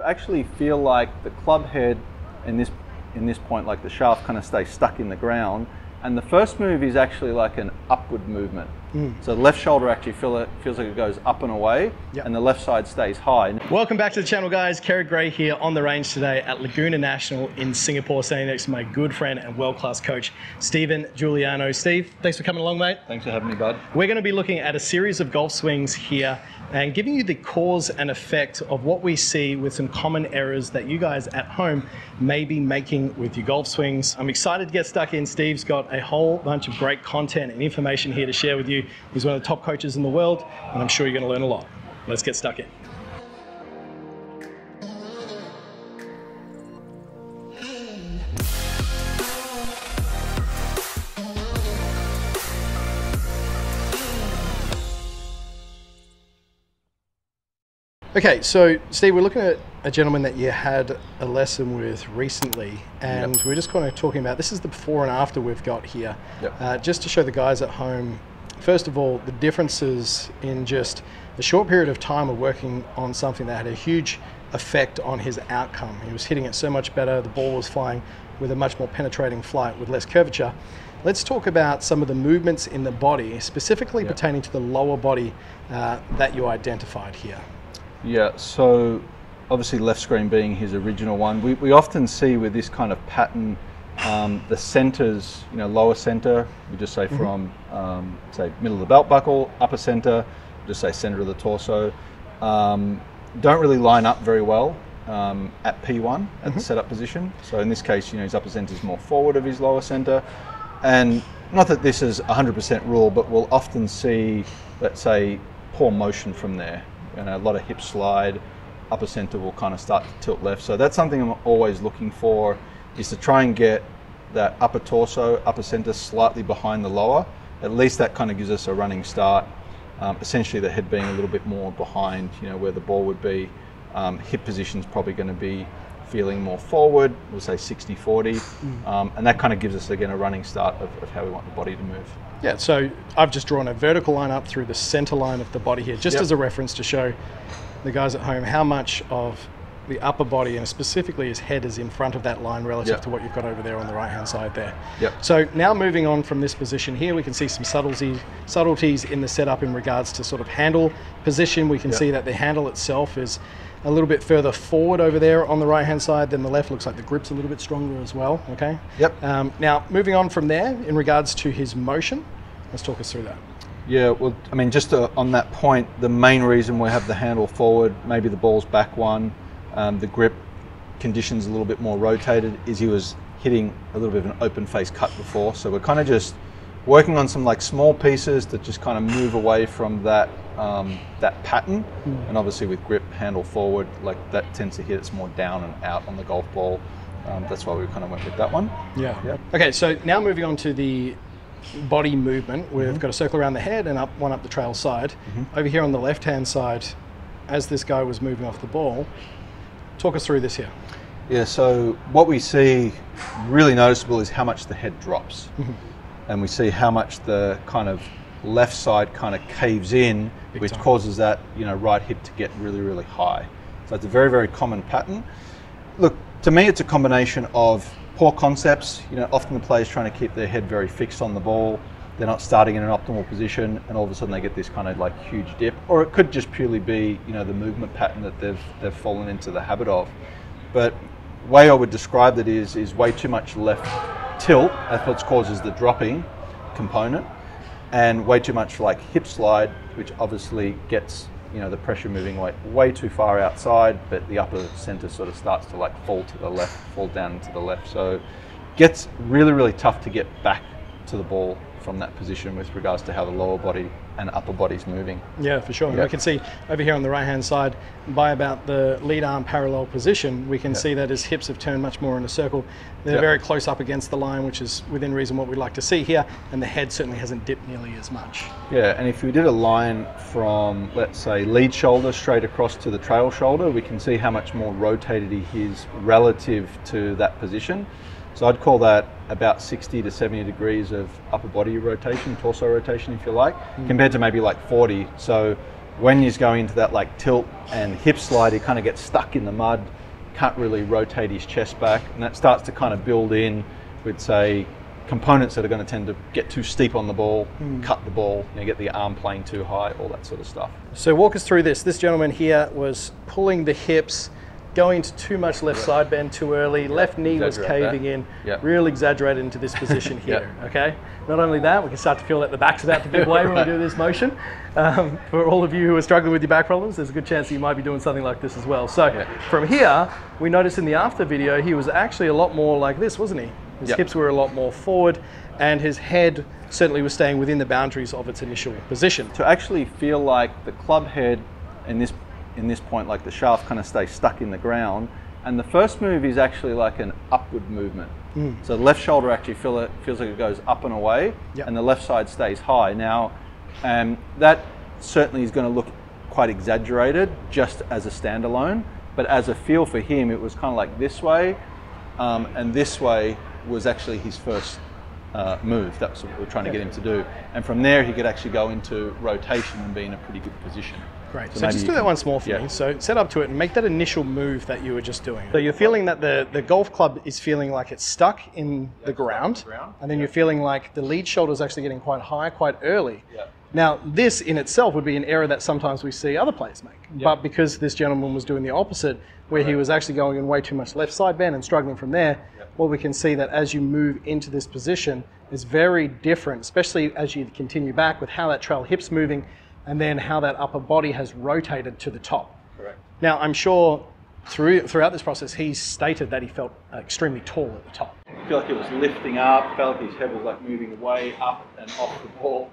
actually feel like the club head in this point, like the shaft, kind of stays stuck in the ground. And the first move is actually like an upward movement. So the left shoulder actually feels like it goes up and away, and the left side stays high. Welcome back to the channel, guys. Kerrod Gray here on the range today at Laguna National in Singapore, standing next to my good friend and world-class coach, Steven Giuliano. Steve, thanks for coming along, mate. Thanks for having me, bud. We're going to be looking at a series of golf swings here and giving you the cause and effect of what we see with some common errors that you guys at home may be making with your golf swings. I'm excited to get stuck in. Steve's got a whole bunch of great content and information here to share with you. He's one of the top coaches in the world, and I'm sure you're going to learn a lot. Let's get stuck in. Okay, so Steve, we're looking at a gentleman that you had a lesson with recently, and we're just kind of talking about, this is the before and after we've got here, just to show the guys at home, first of all, the differences in just a short period of time of working on something that had a huge effect on his outcome. He was hitting it so much better, the ball was flying with a much more penetrating flight with less curvature. Let's talk about some of the movements in the body, specifically pertaining to the lower body that you identified here. Yeah, so obviously left screen being his original one, we often see with this kind of pattern the centers, lower center, we just say from say middle of the belt buckle, upper center, just say center of the torso, don't really line up very well at P1 at the setup position. So in this case, his upper center is more forward of his lower center, and not that this is 100% rule, but we'll often see, let's say, poor motion from there. A lot of hip slide, upper center will kind of start to tilt left. So that's something I'm always looking for, is to try and get that upper torso, upper center slightly behind the lower. At least that kind of gives us a running start. Essentially the head being a little bit more behind, where the ball would be. Hip position's probably going to be feeling more forward, we'll say 60-40. And that kind of gives us, again, a running start of how we want the body to move. Yeah, so I've just drawn a vertical line up through the center line of the body here, just as a reference to show the guys at home how much of the upper body, and specifically his head, is in front of that line relative to what you've got over there on the right-hand side there. So now moving on from this position here, we can see some subtleties in the setup in regards to sort of handle position. We can see that the handle itself is a little bit further forward over there on the right-hand side than the left. Looks like the grip's a little bit stronger as well, okay? Now, moving on from there, in regards to his motion, let's talk us through that. Yeah, well, I mean, just on that point, the main reason we have the handle forward, maybe the ball's back one, the grip condition's a little bit more rotated, is he was hitting a little bit of an open face cut before. So we're kind of just working on some like small pieces that just kind of move away from that that pattern, and obviously with grip, handle forward, like that tends to hit it's more down and out on the golf ball. That's why we kind of went with that one. Okay, so now moving on to the body movement, we've got a circle around the head and one up the trail side. Over here on the left hand side, as this guy was moving off the ball, talk us through this here. Yeah, so what we see really noticeable is how much the head drops. And we see how much the kind of left side kind of caves in, which causes that right hip to get really, really high. So it's a very, very common pattern. Look, to me, it's a combination of poor concepts. Often the players trying to keep their head very fixed on the ball. They're not starting in an optimal position, and all of a sudden they get this kind of like huge dip. Or it could just purely be the movement pattern that they've fallen into the habit of. But the way I would describe it is way too much left tilt. That's what causes the dropping component, and way too much like hip slide, which obviously gets the pressure moving way too far outside, but the upper center sort of starts to like fall to the left, fall down to the left. So it gets really, really tough to get back to the ball from that position with regards to how the lower body and upper body's moving. Yeah, for sure. We can see over here on the right hand side, by about the lead arm parallel position, we can see that his hips have turned much more in a circle. They're very close up against the line, which is within reason what we'd like to see here, and the head certainly hasn't dipped nearly as much. Yeah, and if we did a line from, let's say, lead shoulder straight across to the trail shoulder, we can see how much more rotated he is relative to that position. So I'd call that about 60 to 70 degrees of upper body rotation, torso rotation if you like, compared to maybe like 40. So when he's going into that like tilt and hip slide, he kind of gets stuck in the mud, can't really rotate his chest back, and that starts to kind of build in with, say, components that are going to tend to get too steep on the ball, cut the ball, get the arm plane too high, all that sort of stuff. So walk us through this. This gentleman here was pulling the hips, going to too much left side bend too early, left knee was caving in, real exaggerated into this position here, okay? Not only that, we can start to feel that the back's about to give way when we do this motion. For all of you who are struggling with your back problems, there's a good chance that you might be doing something like this as well. So from here, we noticed in the after video, he was actually a lot more like this, wasn't he? His hips were a lot more forward, and his head certainly was staying within the boundaries of its initial position. To actually feel like the club head in this point, like the shaft kind of stays stuck in the ground, and the first move is actually like an upward movement. So the left shoulder actually feels like it goes up and away, and the left side stays high. Now, that certainly is going to look quite exaggerated just as a standalone, but as a feel for him, it was kind of like this way, and this way was actually his first move. That's what we were trying to get him to do. And from there, he could actually go into rotation and be in a pretty good position. Great. So just do that once more for me. So set up to it and make that initial move that you were just doing. So you're feeling that the golf club is feeling like it's stuck in the ground, and then you're feeling like the lead shoulder is actually getting quite high quite early. Now, this in itself would be an error that sometimes we see other players make. But because this gentleman was doing the opposite, where he was actually going in way too much left side bend and struggling from there, well, we can see that as you move into this position, it's very different, especially as you continue back with how that trail hip's moving and then how that upper body has rotated to the top. Correct. Now, I'm sure throughout this process, he stated that he felt extremely tall at the top. I feel like it was lifting up, felt like his head was like moving way up and off the ball.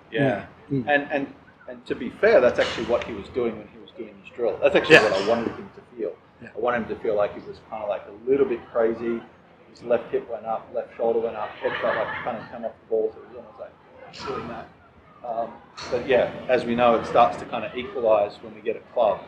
And to be fair, that's actually what he was doing when he was doing his drill. That's actually what I wanted him to feel. I wanted him to feel like he was kind of like a little bit crazy. His left hip went up, left shoulder went up, head felt like it kind of come off the ball, so it was almost like doing that. But yeah, as we know, it starts to kind of equalize when we get a club.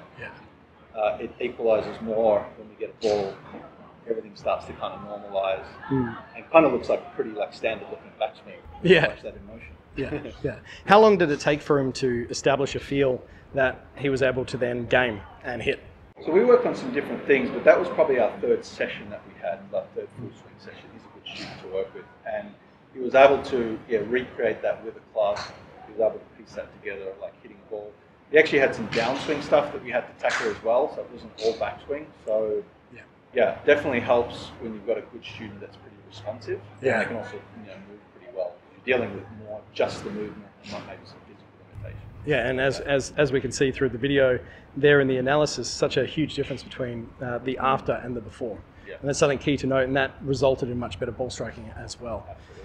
It equalizes more when we get a ball. Everything starts to kind of normalize and kind of looks like a pretty like standard looking backswing. Watch that in motion. How long did it take for him to establish a feel that he was able to then game and hit? So we worked on some different things, but that was probably our third session that we had, our third full swing session. He's a good shooter to work with, and he was able to recreate that with a club. He was able to piece that together, like hitting a ball. He actually had some downswing stuff that we had to tackle as well, so it wasn't all backswing. So yeah, definitely helps when you've got a good student that's pretty responsive. And they can also move pretty well. You're dealing with more just the movement and not maybe some physical limitation. Yeah, and as we can see through the video there in the analysis, such a huge difference between the after and the before. And that's something key to note, and that resulted in much better ball striking as well.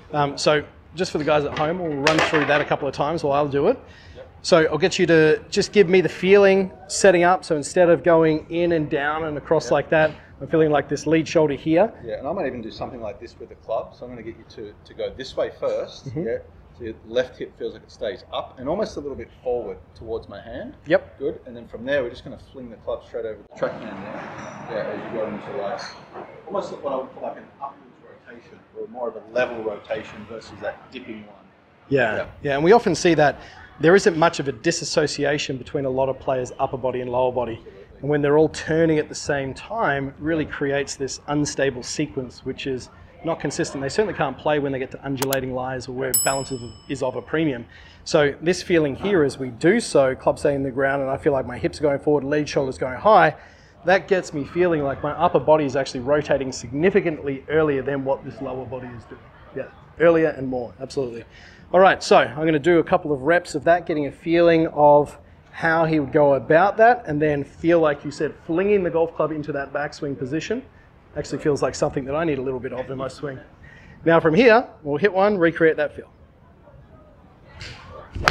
So just for the guys at home, we'll run through that a couple of times while I'll do it. So I'll get you to just give me the feeling setting up. So instead of going in and down and across like that, I'm feeling like this lead shoulder here. And I might even do something like this with the club. So I'm going to get you to go this way first. So your left hip feels like it stays up and almost a little bit forward towards my hand. Good. And then from there, we're just going to fling the club straight over the track hand there. As you go into like, almost what I would call like an upwards rotation, or more of a level rotation versus that dipping one. Yeah, and we often see that there isn't much of a disassociation between a lot of players' upper body and lower body. And when they're all turning at the same time, it really creates this unstable sequence, which is not consistent. They certainly can't play when they get to undulating lies or where balance is of a premium. So this feeling here as we do so, club staying in the ground, and I feel like my hips are going forward, lead shoulders going high, that gets me feeling like my upper body is actually rotating significantly earlier than what this lower body is doing. Earlier and more, absolutely. All right, so I'm going to do a couple of reps of that, getting a feeling of how he would go about that, and then feel like you said, flinging the golf club into that backswing position. Actually feels like something that I need a little bit of in my swing. Now from here, we'll hit one, recreate that feel.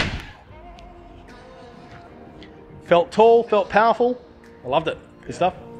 Felt tall, felt powerful. I loved it. Good stuff.